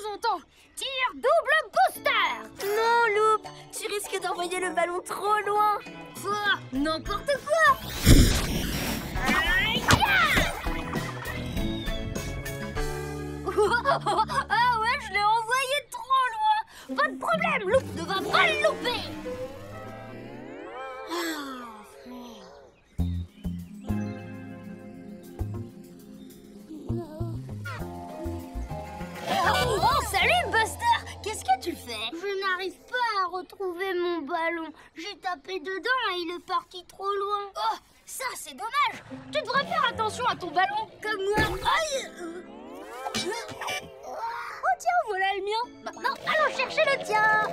son temps. Tir double booster. Non, Loup, tu risques d'envoyer le ballon trop loin. Quoi? N'importe quoi. Ah ouais, je l'ai envoyé trop loin. Pas de problème, Loup ne va pas le louper. Oh, salut Buster! Qu'est-ce que tu fais? Je n'arrive pas à retrouver mon ballon. J'ai tapé dedans et il est parti trop loin. Oh, ça c'est dommage. Tu devrais faire attention à ton ballon, comme moi. Aïe! Oh tiens, voilà le mien. Maintenant, allons chercher le tien.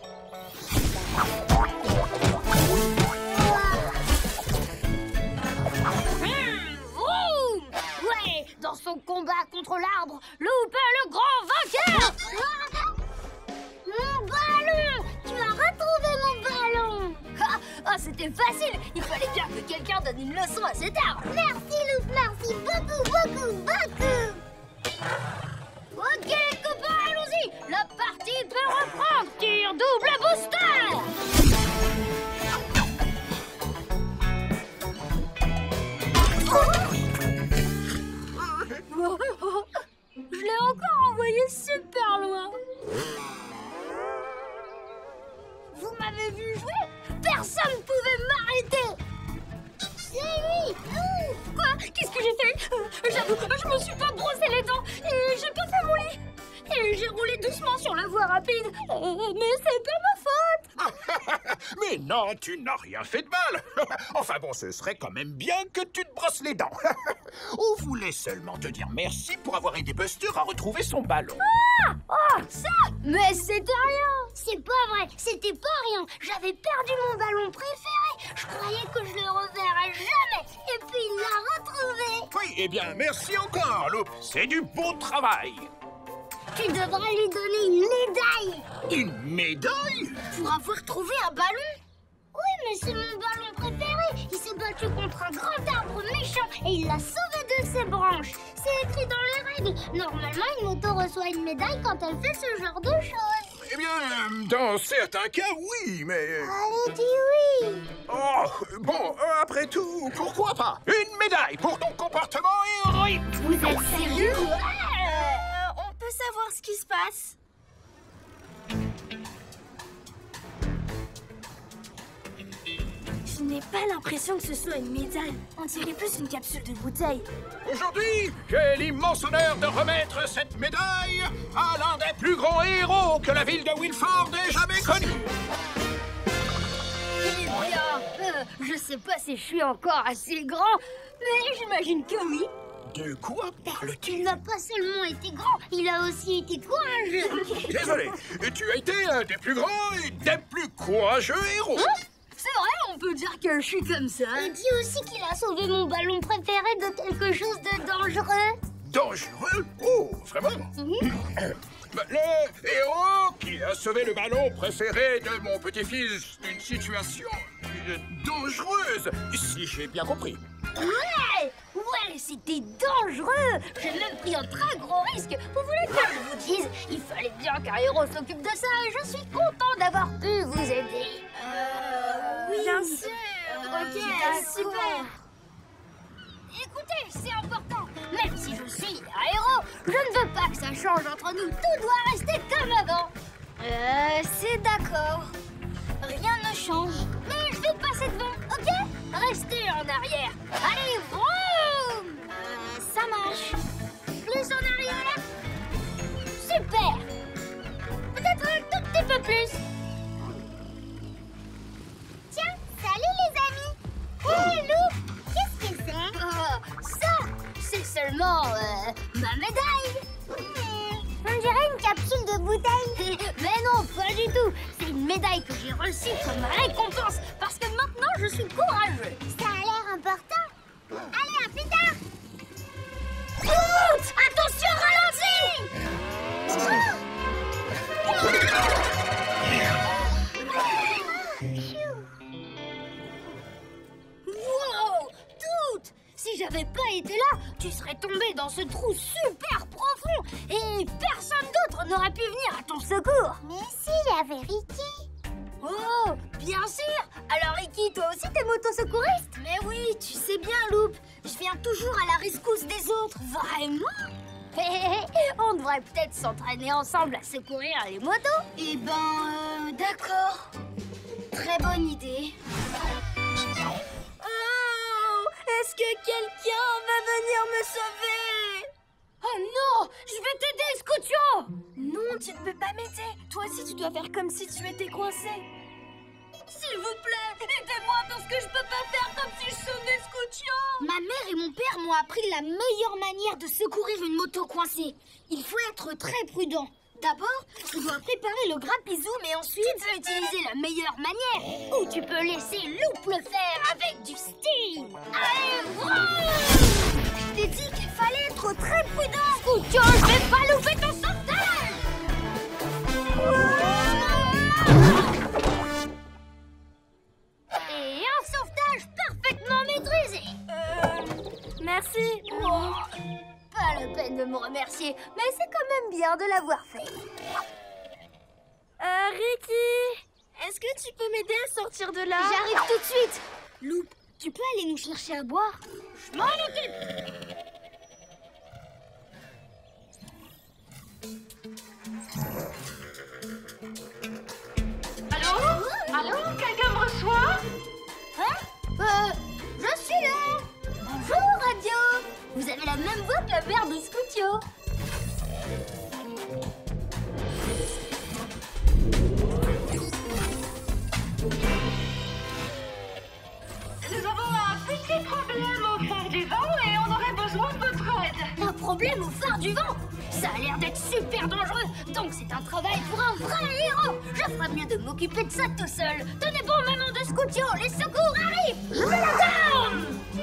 Vroom! Ouais, dans son combat contre l'arbre, Loup est le grand vainqueur. Mon ballon! Tu as retrouvé mon ballon! Ah, c'était facile! Il fallait bien que quelqu'un donne une leçon à cet arbre! Merci, Loup, merci beaucoup! Ok, les copains, allons-y! La partie peut reprendre! Tir double booster! Je l'ai encore envoyé super loin! Vous m'avez vu jouer? Personne ne pouvait m'arrêter! C'est lui! Quoi? Qu'est-ce que j'ai fait? J'avoue, je me suis pas brossé les dents et j'ai pas fait mon lit. Et j'ai roulé doucement sur la voie rapide. Mais c'est pas ma faute! Mais non, tu n'as rien fait de mal. Enfin bon, ce serait quand même bien que tu te brosses les dents. On voulait seulement te dire merci pour avoir aidé Buster à retrouver son ballon. Ah! Oh, ça! Mais c'était rien! C'est pas vrai, c'était pas rien. J'avais perdu mon ballon préféré. Je croyais que je le reverrais jamais. Et puis il l'a retrouvé. Oui, eh bien, merci encore, Loup. C'est du bon travail. Tu devrais lui donner une médaille. Une médaille? Pour avoir trouvé un ballon? Oui, mais c'est mon ballon préféré. Il s'est battu contre un grand arbre méchant et il l'a sauvé de ses branches. C'est écrit dans les règles. Normalement, une moto reçoit une médaille quand elle fait ce genre de choses. Eh bien, dans certains cas, oui, mais... Allez, dis oui. Oh, bon, après tout, pourquoi pas? Une médaille pour ton comportement héroïque. Vous êtes sérieux? On peut savoir ce qui se passe? Je n'ai pas l'impression que ce soit une médaille. On dirait plus une capsule de bouteille. Aujourd'hui, j'ai l'immense honneur de remettre cette médaille à l'un des plus grands héros que la ville de Wilford ait jamais connu. Eh bien, je sais pas si je suis encore assez grand, mais j'imagine que oui. De quoi Il parle-t-il? n'a pas seulement été grand, il a aussi été courageux. Désolé, tu as été un des plus grands et des plus courageux héros. Hein? C'est vrai, on peut dire que je suis comme ça. Il dit aussi qu'il a sauvé mon ballon préféré de quelque chose de dangereux. Dangereux? Oh, vraiment? Le héros qui a sauvé le ballon préféré de mon petit-fils d'une situation dangereuse, si j'ai bien compris. Ouais, c'était dangereux. J'ai même pris un très gros risque. Vous voulez que je vous dise? Il fallait bien qu'un héros s'occupe de ça et je suis content d'avoir pu vous aider. Oui, bien sûr. Ok, super. Écoutez, c'est important. Même si je suis un héros, je ne veux pas que ça change entre nous. Tout doit rester comme avant. C'est d'accord. Rien ne change. Mais je vais passer devant, ok? Restez en arrière. Allez, vroom! Ça marche. Plus en arrière. Super. Peut-être un tout petit peu plus. Tiens, salut les amis. Hé, Loup, qu'est-ce que c'est? Ça, c'est seulement ma médaille. On dirait une capsule de bouteille. Mais non, pas du tout. C'est une médaille que j'ai reçue comme récompense parce que maintenant je suis courageux. Ça a l'air important. Allez, à plus tard. Oups, attention, ralenti. Wow, Toute, si j'avais pas été là, tu serais tombé dans ce trou super profond. fond et personne d'autre n'aurait pu venir à ton secours. Mais si, il y avait Ricky. Oh, bien sûr. Alors Ricky, toi aussi t'es motosecouriste? Mais oui, tu sais bien, Loup. Je viens toujours à la rescousse des autres. Vraiment? On devrait peut-être s'entraîner ensemble à secourir les motos. Eh ben, d'accord. Très bonne idée. Oh, est-ce que quelqu'un va venir me sauver? Oh non, je vais t'aider, Scoutio. Non, tu ne peux pas m'aider. Toi aussi, tu dois faire comme si tu étais coincé. S'il vous plaît, aidez-moi parce que je peux pas faire comme si je sonnais Scoutio. Ma mère et mon père m'ont appris la meilleure manière de secourir une moto coincée. Il faut être très prudent. D'abord, tu dois préparer le grappizou, mais ensuite tu peux utiliser la meilleure manière. Ou tu peux laisser Loup le faire avec du style. Allez, voilà! Je t'ai dit qu'il fallait être très prudent. Scoutio, je vais pas louper ton sauvetage. Et un sauvetage parfaitement maîtrisé. Merci. Oh, pas la peine de me remercier, mais c'est quand même bien de l'avoir fait. Ricky, est-ce que tu peux m'aider à sortir de là? J'arrive tout de suite. Loup, tu peux aller nous chercher à boire? Je m'en occupe. Allô? Allô? Quelqu'un me reçoit? Hein? Je suis là. Bonjour, Radio. Vous avez la même voix que la mère de Scoutio. Nous avons un petit problème au phare du vent et on aurait besoin de votre aide. Un problème au phare du vent? Ça a l'air d'être super dangereux, donc c'est un travail pour un vrai héros. Je ferais mieux de m'occuper de ça tout seul. Tenez bon, maman de Scoutio, les secours arrivent. Je l'attends.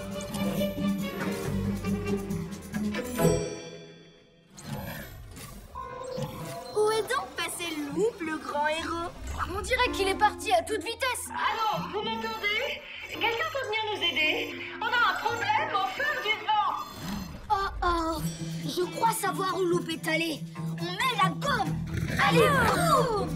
Où est donc passé Loup, le grand héros? On dirait qu'il est parti à toute vitesse. Allô, vous m'entendez? Quelqu'un peut venir nous aider? On a un problème au phare du vent. Oh, je crois savoir où Loup est allé. On met la gomme. Allez, boum!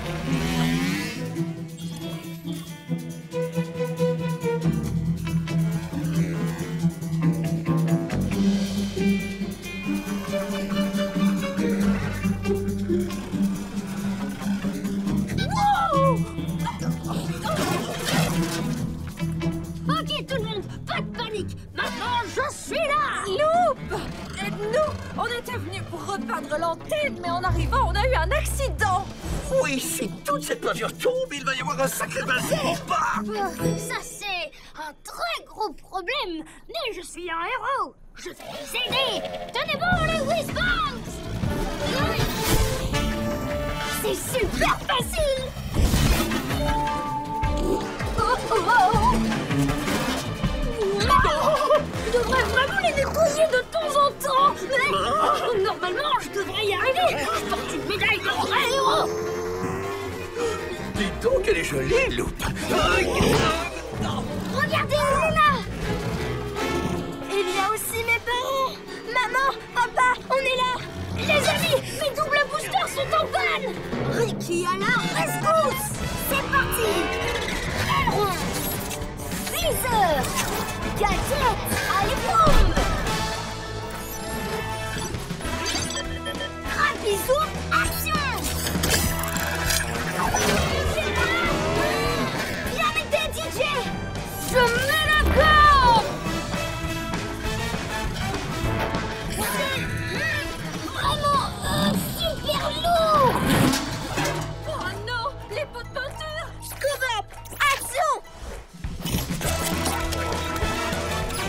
Ok, tout le monde, pas de panique. Maintenant, je suis là. Loup, aide-nous. On était venus pour repeindre l'antenne, mais en arrivant, on a eu un accident. Oui, si toute cette peinture tombe, il va y avoir un sacré bazar. Ça, c'est un très gros problème. Mais je suis un héros. Je vais vous aider. Tenez bon, les Whizbangs. C'est super facile. Je devrais vraiment les nettoyer de temps en temps. Mais normalement, je devrais y arriver. Je porte une médaille de vrai héros. Dis donc, elle est jolie, Loup. Regardez, elle est là. Il y a aussi mes parents. Maman, papa, on est là. Les amis, mes doubles boosters sont en panne. Ricky à la rescousse. C'est parti. Aileron. Freezer. Gadget. Allez, boum. Rapizo, action. Viens m'aider, DJ. Je mets la gomme. Vraiment super lourd. Oh non, les pots de peinture. Scoop up, action.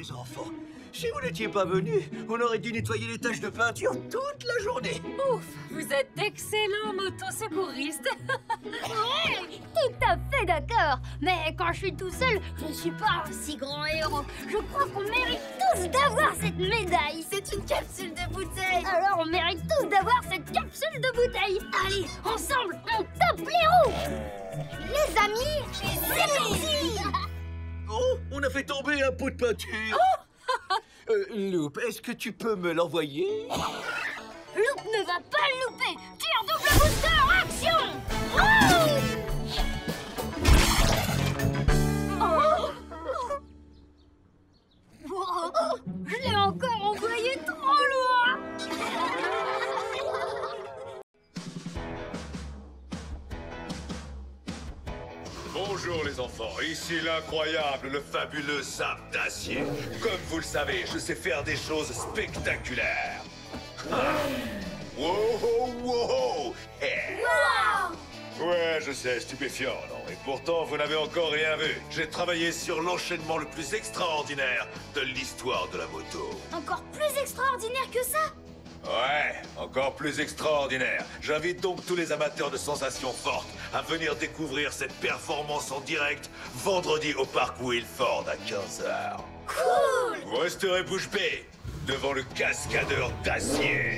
les enfants. Si vous n'étiez pas venus, on aurait dû nettoyer les taches de peinture toute la journée. Ouf, vous êtes d'excellents motosecouristes. Ouais, tout à fait d'accord. Mais quand je suis tout seul, je suis pas un si grand héros. Je crois qu'on mérite tous d'avoir cette médaille. C'est une capsule de bouteille. Alors on mérite tous d'avoir cette capsule de bouteille. Allez, ensemble, on tape les roues. Les amis, c'est parti. Oh, on a fait tomber un pot de peinture. Loop, est-ce que tu peux me l'envoyer? Loop ne va pas le louper. Tire double booster, action. Je l'ai encore envoyé trop loin. Bonjour les enfants, ici l'incroyable, le fabuleux Sam d'acier. Comme vous le savez, je sais faire des choses spectaculaires. Ah. Wow, wow, wow. Eh. Ouais, je sais, stupéfiant, non? Et pourtant, vous n'avez encore rien vu. J'ai travaillé sur l'enchaînement le plus extraordinaire de l'histoire de la moto. Encore plus extraordinaire que ça. Ouais, encore plus extraordinaire. J'invite donc tous les amateurs de sensations fortes à venir découvrir cette performance en direct vendredi au parc Wilford à 15h. Cool. Vous resterez bouche bée devant le cascadeur d'acier.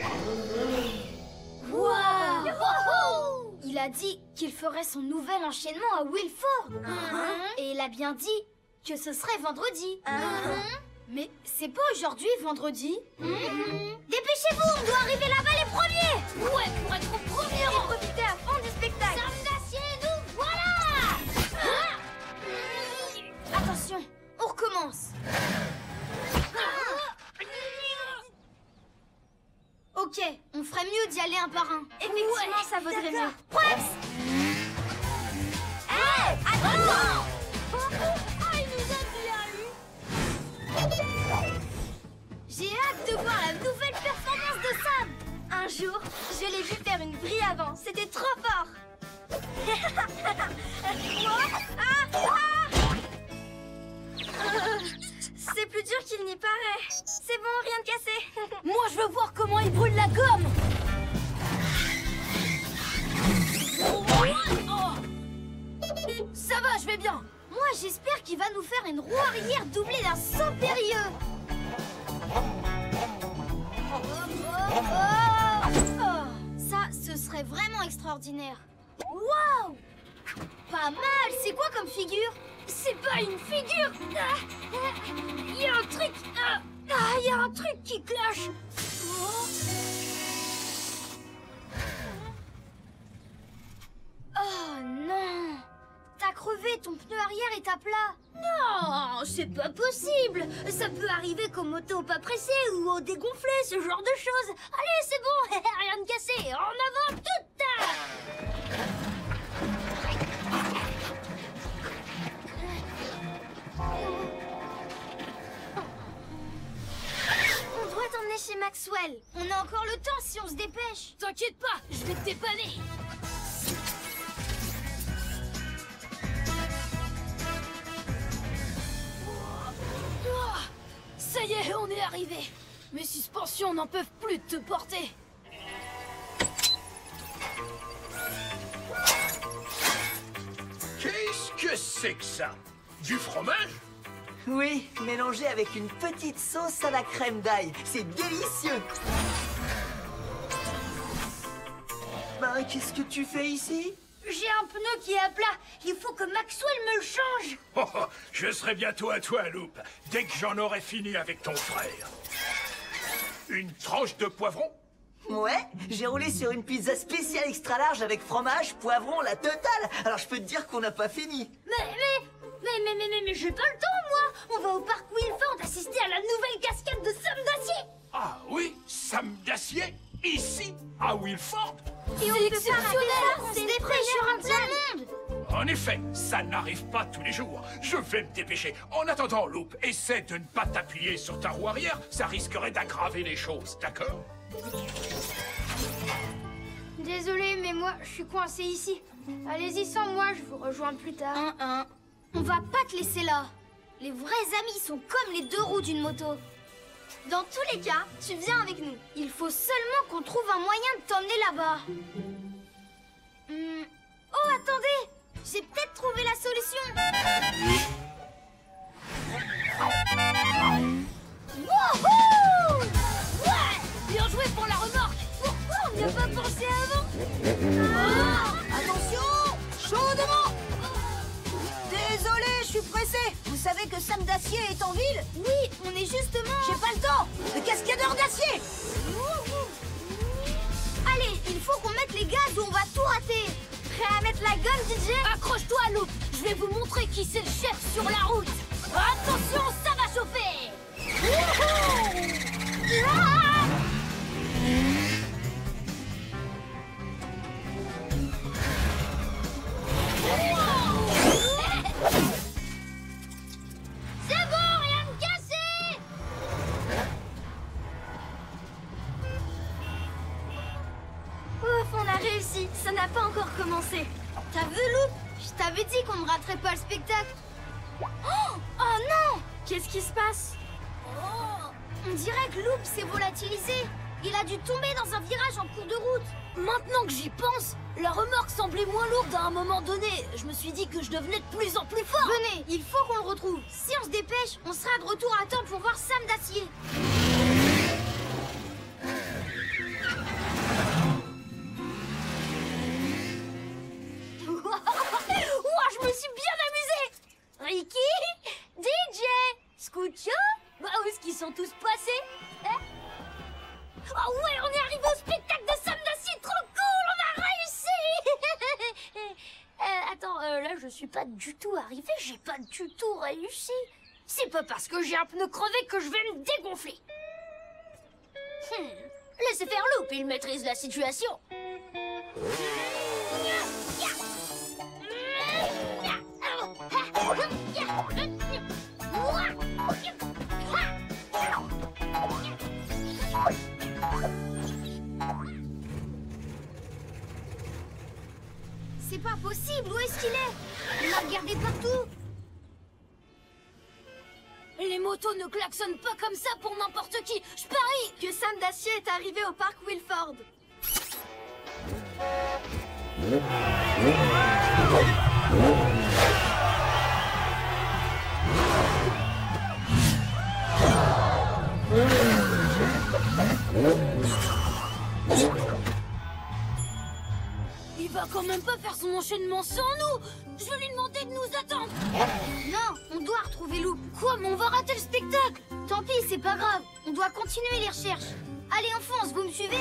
Waouh! Il a dit qu'il ferait son nouvel enchaînement à Wilford. Et il a bien dit que ce serait vendredi. Mais c'est pas aujourd'hui, vendredi. Dépêchez-vous, on doit arriver là-bas les premiers. Ouais, pour être au premier rang. Profitez à fond du spectacle. Sam d'acier, nous voilà. Attention, on recommence. Ok, on ferait mieux d'y aller un par un. Effectivement, ça vaudrait mieux. Preps. Hé, attends. Il nous a bien eu. J'ai hâte de voir la nouvelle performance de Sam. Un jour, je l'ai vu faire une vrille avant. C'était trop fort. C'est plus dur qu'il n'y paraît. C'est bon, rien de cassé. Moi, je veux voir comment il brûle la gomme. Ça va, je vais bien. Moi, j'espère qu'il va nous faire une roue arrière doublée d'un saut périlleux. Ça, ce serait vraiment extraordinaire. Waouh! Pas mal. C'est quoi comme figure? C'est pas une figure. Il y a un truc. Il y a un truc qui cloche. Oh non! T'as crevé, ton pneu arrière est à plat. Non, c'est pas possible. Ça peut arriver qu'aux motos pas pressées ou au dégonflé, ce genre de choses. Allez, c'est bon, rien de cassé. En avant, toute tard. On doit t'emmener chez Maxwell. On a encore le temps si on se dépêche. T'inquiète pas, je vais te dépanner. Ça y est, on est arrivé. Mes suspensions n'en peuvent plus de te porter. Qu'est-ce que c'est que ça? Du fromage? Oui, mélangé avec une petite sauce à la crème d'ail. C'est délicieux. Bah, qu'est-ce que tu fais ici? J'ai un pneu qui est à plat. Il faut que Maxwell me le change. Oh, oh, je serai bientôt à toi, Loop, dès que j'en aurai fini avec ton frère. Une tranche de poivron? Ouais, j'ai roulé sur une pizza spéciale extra large avec fromage, poivron, la totale. Alors je peux te dire qu'on n'a pas fini. Mais j'ai pas le temps, moi. On va au parc Wilford assister à la nouvelle cascade de Sam d'acier. Ah oui, Sam d'acier? Ici, à Wilford? Et on peut pas rater ça, on se dépêche sur un plein monde. En effet, ça n'arrive pas tous les jours. Je vais me dépêcher. En attendant, Loop, essaie de ne pas t'appuyer sur ta roue arrière. Ça risquerait d'aggraver les choses, d'accord? Désolée, mais moi, je suis coincée ici. Allez-y sans moi, je vous rejoins plus tard. On va pas te laisser là. Les vrais amis sont comme les deux roues d'une moto. Dans tous les cas, tu viens avec nous. Il faut seulement qu'on trouve un moyen de t'emmener là-bas. Oh, attendez! J'ai peut-être trouvé la solution. Wouhou! Ouais! Bien joué pour la remorque! Pourquoi on n'y a pas pensé avant? Attention! Chaudement! Désolé, je suis pressé. Vous savez que Sam d'Acier est en ville? Oui, on est justement... J'ai pas le temps. Le cascadeur d'acier! Allez, il faut qu'on mette les gaz ou on va tout rater. Prêt à mettre la gueule, DJ? Accroche-toi, Loop. Je vais vous montrer qui c'est le chef sur la route. Attention, ça va chauffer. C'est bon, rien de cassé! Ouf, on a réussi. Ça n'a pas encore commencé. T'as vu, Loop? Je t'avais dit qu'on ne raterait pas le spectacle. Oh non! Qu'est-ce qui se passe? On dirait que Loop s'est volatilisé. Il a dû tomber dans un virage en cours de route. Maintenant que j'y pense, la remorque semblait moins lourde à un moment donné. Je me suis dit que je devenais de plus en plus fort. Venez, il faut qu'on le retrouve. Si on se dépêche, on sera de retour à temps pour voir Sam d'Acier. Ouah, je me suis bien amusée. Ricky, DJ, Scootio, où est-ce qu'ils sont tous passés? Oh ouais, on est arrivé au spectacle de Sam d'Acier, trop cool, on a réussi. Attends, là je suis pas du tout arrivé, j'ai pas du tout réussi. C'est pas parce que j'ai un pneu crevé que je vais me dégonfler. Laissez faire Loop, il maîtrise la situation. C'est pas possible, où est-ce qu'il est? On l'a regardé partout. Les motos ne klaxonnent pas comme ça pour n'importe qui. Je parie Que Sam d'Acier est arrivé au parc Wilford. il va quand même pas faire son enchaînement sans nous. Je vais lui demander de nous attendre. Non, on doit retrouver Loop. Quoi, mais on va rater le spectacle. Tant pis, c'est pas grave. On doit continuer les recherches. Allez, on fonce, vous me suivez?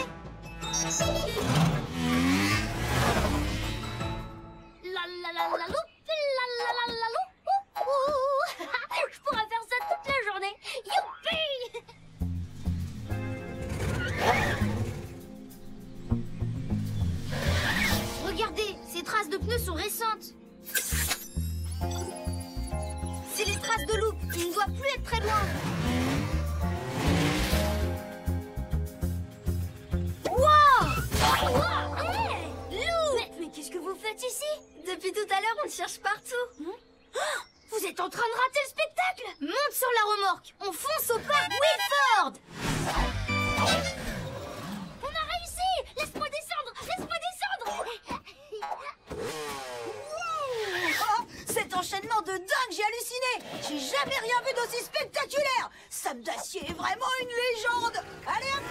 La la la la loup, la la la la loup. Je pourrais faire ça toute la journée. Youpi! Regardez, ces traces de pneus sont récentes. C'est les traces de Loop. Il ne doit plus être très loin. Wow! Hey, Lou! Mais qu'est-ce que vous faites ici? Depuis tout à l'heure, on te cherche partout. Vous êtes en train de rater le spectacle? Monte sur la remorque. On fonce au parc Wilford. On a réussi! Laisse-moi descendre! Laisse-moi descendre! Oh, cet enchaînement de dingue, j'ai halluciné. J'ai jamais rien vu d'aussi spectaculaire. Sam d'Acier est vraiment une légende. Allez, un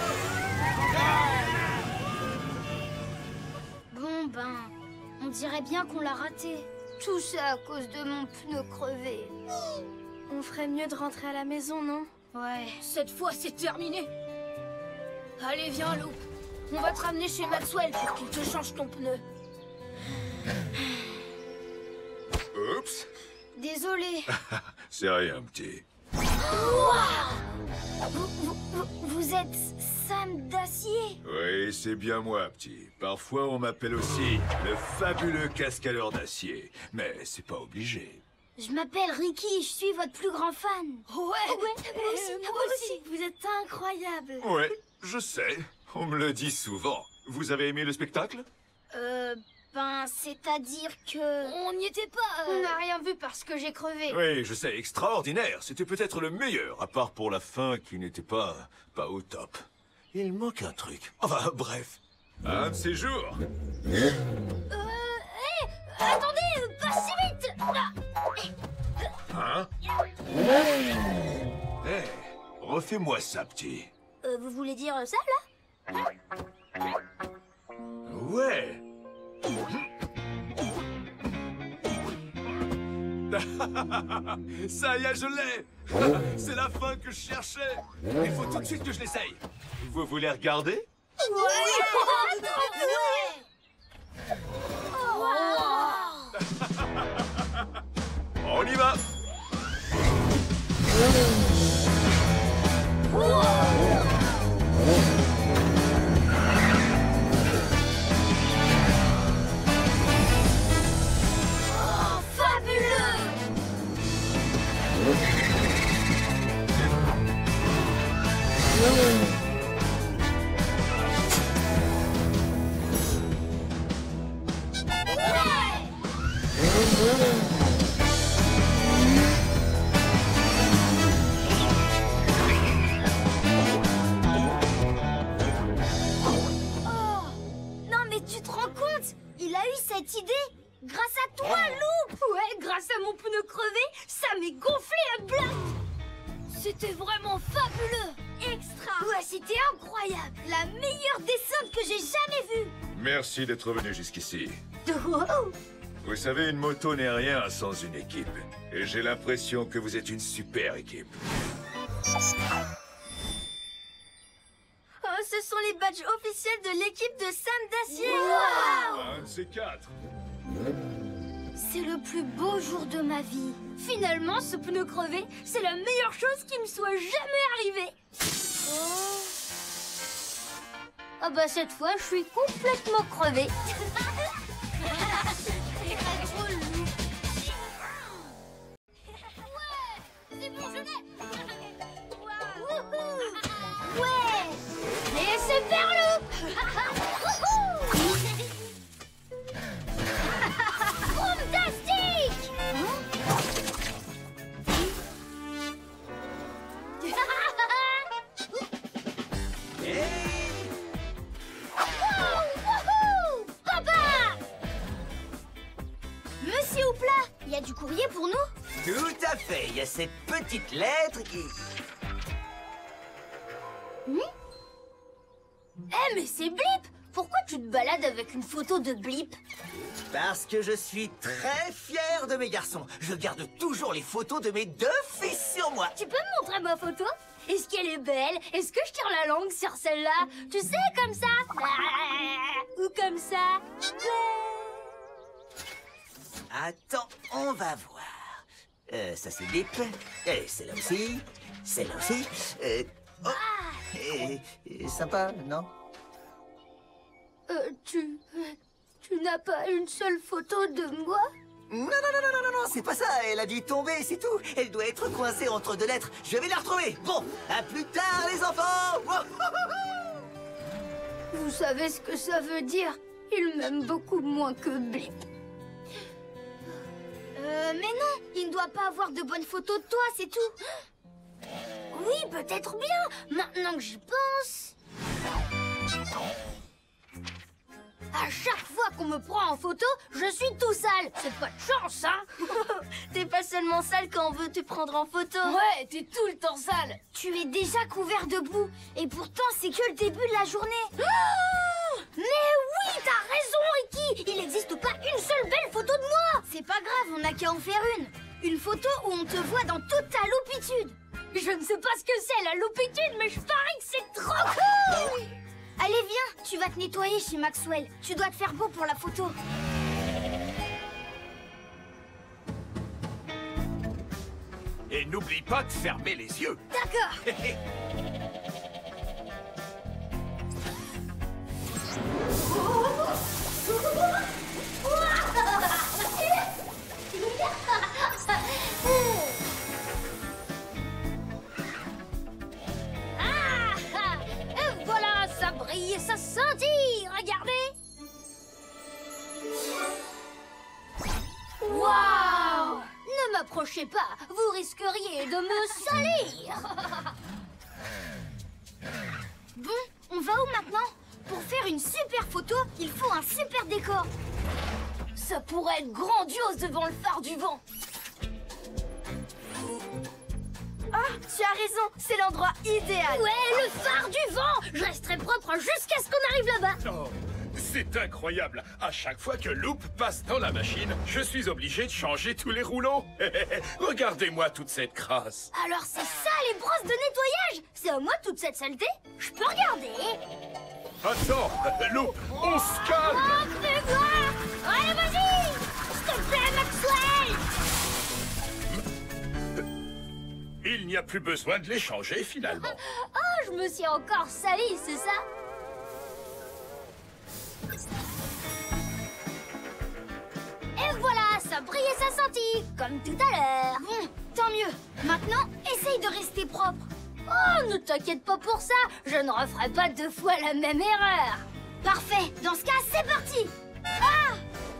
peu. Bon ben, on dirait bien qu'on l'a raté. Tout ça à cause de mon pneu crevé. On ferait mieux de rentrer à la maison, non? Ouais. Cette fois, c'est terminé. Allez, viens, Lou. On va te ramener chez Maxwell pour qu'il te change ton pneu. Oups. Désolé. C'est rien, petit. Vous êtes Sam d'Acier? Oui, c'est bien moi, petit. Parfois, on m'appelle aussi le fabuleux cascadeur d'acier. Mais c'est pas obligé. Je m'appelle Ricky, je suis votre plus grand fan. Ouais, moi aussi. Vous êtes incroyable. Ouais, je sais. On me le dit souvent. Vous avez aimé le spectacle? Ben, c'est-à-dire que... On n'y était pas. On n'a rien vu parce que j'ai crevé. Oui, je sais, extraordinaire. C'était peut-être le meilleur, à part pour la fin qui n'était pas au top. Il manque un truc. Enfin, bref. Un de ces jours. Attendez, pas si vite. Hein? Hé, refais-moi ça, petit. Vous voulez dire ça, là? Ouais. Ça y est, je l'ai. C'est la fin que je cherchais. Il faut tout de suite que je l'essaye. Vous voulez regarder? On y va. Non, mais tu te rends compte? Il a eu cette idée grâce à toi, Loup! Ouais, grâce à mon pneu crevé, ça m'est gonflé à bloc. C'était vraiment fabuleux. Extra! Ouais, c'était incroyable. La meilleure descente que j'ai jamais vue! Merci d'être venu jusqu'ici. Wow. Vous savez, une moto n'est rien sans une équipe. Et j'ai l'impression que vous êtes une super équipe. Oh, ce sont les badges officiels de l'équipe de Sam d'Acier! Un de ces quatre. C'est le plus beau jour de ma vie. Finalement, ce pneu crevé, c'est la meilleure chose qui me soit jamais arrivée. Ah bah cette fois, je suis complètement crevée. C'est bon, je l'ai! Ouais. Et c'est vers l'eau. Fantastique! Wouhou! Papa! Monsieur Houpla, il y a du courrier pour nous? Tout à fait, il y a cette petite lettre qui... Eh mais c'est Blip. Pourquoi tu te balades avec une photo de Blip? Parce que je suis très fier de mes garçons. Je garde toujours les photos de mes deux fils sur moi. Tu peux me montrer ma photo? Est-ce qu'elle est belle? Est-ce que je tire la langue sur celle-là? Tu sais, comme ça? Ou comme ça? Attends, on va voir. Ça c'est Blip. Et celle-là aussi. Celle-là aussi. Sympa, non? Tu n'as pas une seule photo de moi? Non, c'est pas ça. Elle a dû tomber, c'est tout. Elle doit être coincée entre deux lettres. Je vais la retrouver. Bon, à plus tard, les enfants. Vous savez ce que ça veut dire? Il m'aime beaucoup moins que Blip. Mais non, il ne doit pas avoir de bonnes photos de toi, c'est tout. Oui, peut-être bien, maintenant que j'y pense. À chaque fois qu'on me prend en photo, je suis tout sale. C'est pas de chance, hein? T'es pas seulement sale quand on veut te prendre en photo. Ouais, t'es tout le temps sale. Tu es déjà couvert de boue. Et pourtant, c'est que le début de la journée. Mais oui, t'as raison, Ricky. Il n'existe pas une seule belle photo de moi. C'est pas grave, on n'a qu'à en faire une. Une photo où on te voit dans toute ta loupitude. Je ne sais pas ce que c'est la loupitude, mais je parie que c'est trop cool. Allez, viens, tu vas te nettoyer chez Maxwell. Tu dois te faire beau pour la photo. Et n'oublie pas de fermer les yeux. D'accord. Et voilà, ça brille et ça scintille. Regardez. touchez pas, vous risqueriez de me salir. Bon, on va où maintenant? Pour faire une super photo, il faut un super décor. Ça pourrait être grandiose devant le phare du vent. Ah, tu as raison, c'est l'endroit idéal. Ouais, le phare du vent. Je resterai propre jusqu'à ce qu'on arrive là-bas. Oh, c'est incroyable. À chaque fois que Loop passe dans la machine, je suis obligé de changer tous les rouleaux. Regardez-moi toute cette crasse. Alors c'est ça les brosses de nettoyage? C'est à moi toute cette saleté? Je peux regarder? Attends, Loop, on se calme. Oh, fais voir! Allez, vas-y! S'il te plaît, Maxwell! Il n'y a plus besoin de les changer finalement. Oh, je me suis encore salie, c'est ça? Et voilà, ça brille et ça sentit, comme tout à l'heure. Bon, tant mieux. Maintenant, essaye de rester propre. Oh, ne t'inquiète pas pour ça. Je ne referai pas 2 fois la même erreur. Parfait. Dans ce cas, c'est parti. Ah!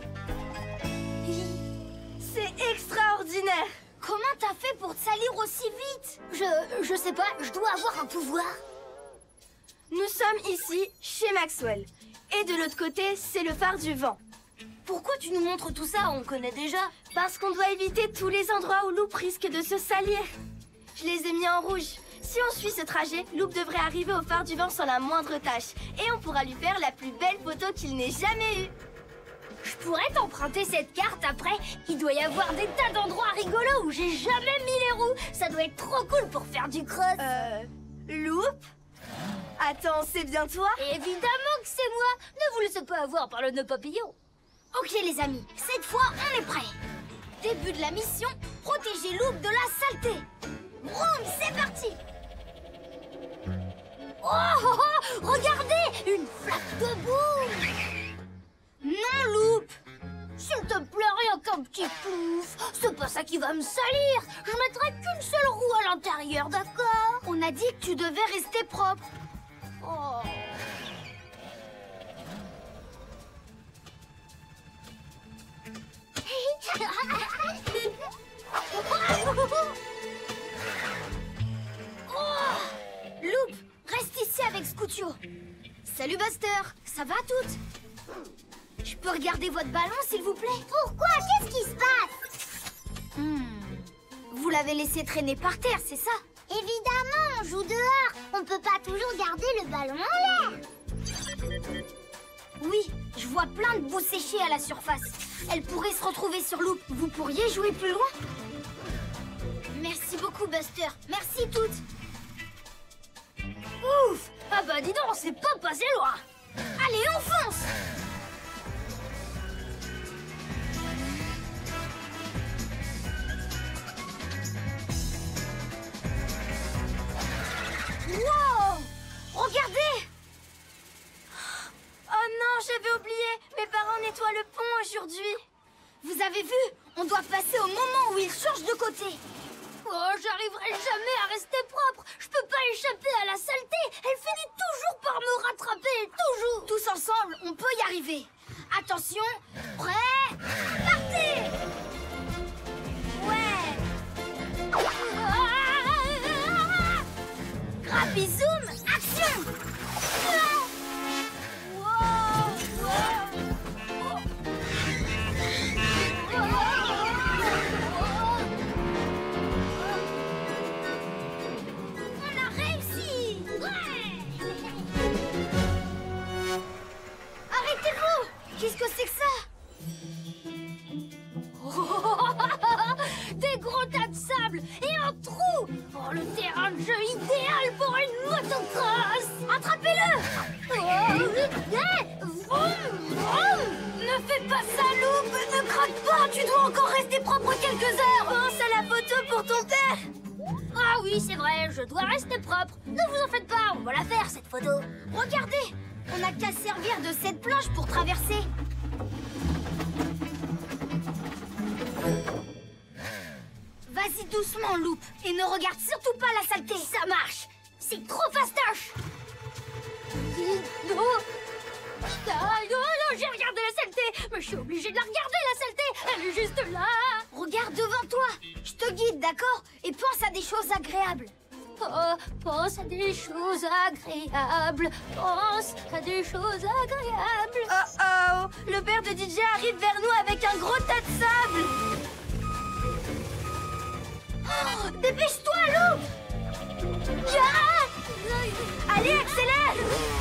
C'est extraordinaire. Comment t'as fait pour te salir aussi vite? Je sais pas, je dois avoir un pouvoir. Nous sommes ici, chez Maxwell. Et de l'autre côté, c'est le phare du vent. Pourquoi tu nous montres tout ça? On connaît déjà. Parce qu'on doit éviter tous les endroits où Loop risque de se salir. Je les ai mis en rouge. Si on suit ce trajet, Loop devrait arriver au phare du vent sans la moindre tâche. Et on pourra lui faire la plus belle photo qu'il n'ait jamais eue. Je pourrais t'emprunter cette carte après. Il doit y avoir des tas d'endroits rigolos où j'ai jamais mis les roues. Ça doit être trop cool pour faire du cross. Loop? Attends, c'est bien toi? Évidemment que c'est moi. Ne vous laissez pas avoir par le nœud papillon. Ok les amis, cette fois on est prêts. Début de la mission, protéger Loop de la saleté. Vroom, c'est parti. Oh, regardez, une flaque de boue. Non, Loop! S'il te plaît, rien qu'un petit pouf! C'est pas ça qui va me salir! Je mettrai qu'une seule roue à l'intérieur, d'accord? On a dit que tu devais rester propre. Oh. Oh. Loop, reste ici avec Scootio. Salut Buster, ça va toutes? Je peux regarder votre ballon, s'il vous plaît? Pourquoi? Qu'est-ce qui se passe? Vous l'avez laissé traîner par terre, c'est ça? Évidemment, on joue dehors. On peut pas toujours garder le ballon en l'air. Oui, je vois plein de boue séchée à la surface. Elle pourrait se retrouver sur Loop. Vous pourriez jouer plus loin? Merci beaucoup, Buster. Merci toutes. Ouf! Ah bah dis donc, c'est pas passé loin. Allez, on fonce! Wow! Regardez! Oh non, j'avais oublié. Mes parents nettoient le pont aujourd'hui. Vous avez vu? On doit passer au moment où ils changent de côté. Oh, j'arriverai jamais à rester propre. Je peux pas échapper à la saleté. Elle finit toujours par me rattraper, toujours. Tous ensemble, on peut y arriver. Attention, prêt? Partez! Ouais! Rappi zoom, action! On a réussi! Ouais! Arrêtez-vous! Qu'est-ce que c'est que ça? Des gros tas de sable et un trou! Oh, le terrain de jeu idéal pour une motocross! Attrapez-le! Vroom, vroom. Ne fais pas ça, Loop! Ne craque pas! Tu dois encore rester propre quelques heures! Pense à la photo pour ton père! Ah oui, c'est vrai, je dois rester propre. Ne vous en faites pas, on va la faire, cette photo. Regardez! On n'a qu'à servir de cette planche pour traverser. Vas-y doucement, Loop, et ne regarde surtout pas la saleté. Ça marche. C'est trop fastoche. J'ai regardé la saleté, mais je suis obligée de la regarder, la saleté. Elle est juste là. Regarde devant toi. Je te guide, d'accord? Et pense à des choses agréables. Pense à des choses agréables. Pense à des choses agréables. Oh oh! Le père de DJ arrive vers nous avec un gros tas de sable. Oh, dépêche-toi, Loup! Allez, accélère!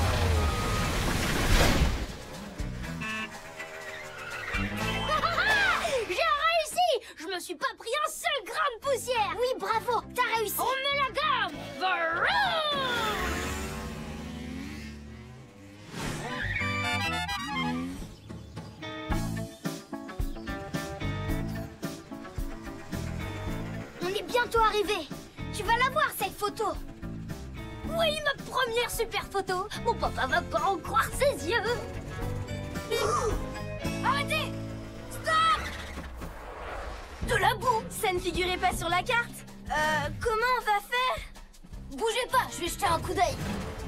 J'ai réussi! Je me suis pas pris un seul grain de poussière! Oui, bravo, t'as réussi! On met la gamme! On est bientôt arrivé. Tu vas la voir, cette photo. Oui, ma première super photo! Mon papa va pas en croire ses yeux! Arrêtez! Stop! De la boue! Ça ne figurait pas sur la carte. Comment on va faire? Bougez pas, je vais jeter un coup d'œil.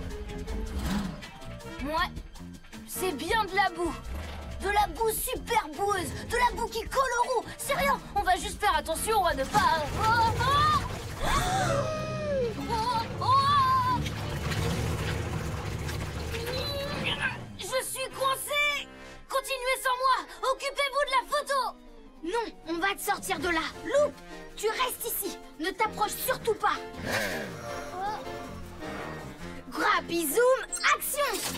Ouais, c'est bien de la boue. De la boue super boueuse, de la boue qui colle au roux. C'est rien, on va juste faire attention à ne pas... Je suis coincée! Continuez sans moi! Occupez-vous de la photo! Non, on va te sortir de là. Loup, tu restes ici. Ne t'approche surtout pas. Grappi zoom, action!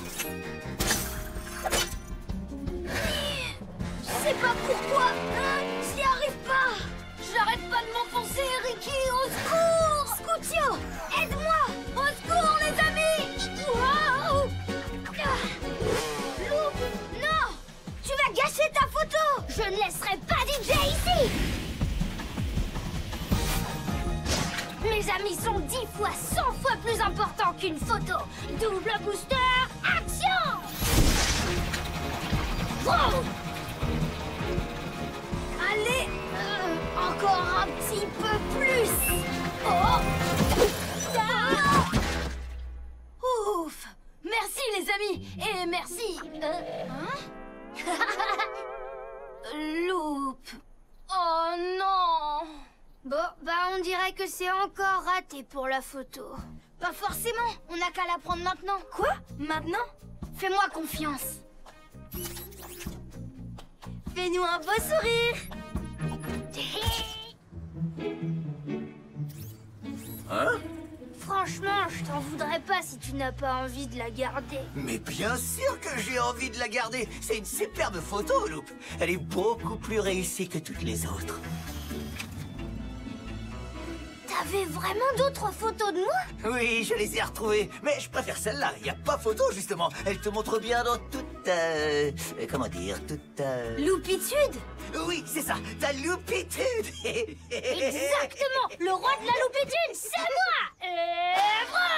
Je sais pas pourquoi, j'y arrive pas. J'arrête pas de m'enfoncer, Ricky, au secours! Scoutio, aide-moi! Au secours, les amis! Wow! Loup, non! Tu vas gâcher ta photo! Je ne laisserai pas DJ ici! Mes amis sont 10 fois, 100 fois plus importants qu'une photo! Double booster, action! Wow! Allez, encore un petit peu plus. Oh! Ah! Ouf! Merci les amis! Et merci... Loup! Oh non! Bon, on dirait que c'est encore raté pour la photo. Pas forcément, on n'a qu'à la prendre maintenant. Quoi? Maintenant? Fais-moi confiance. Fais-nous un beau sourire! Hein? Franchement, je t'en voudrais pas si tu n'as pas envie de la garder. Mais bien sûr que j'ai envie de la garder. C'est une superbe photo, Loup. Elle est beaucoup plus réussie que toutes les autres. T'avais vraiment d'autres photos de moi? Oui, je les ai retrouvées. Mais je préfère celle-là. Il n'y a pas photo, justement. Elle te montre bien dans toute... comment dire? Toute... Loupitude? Oui, c'est ça. Ta loupitude. Exactement! Le roi de la loupitude, c'est moi! Et voilà!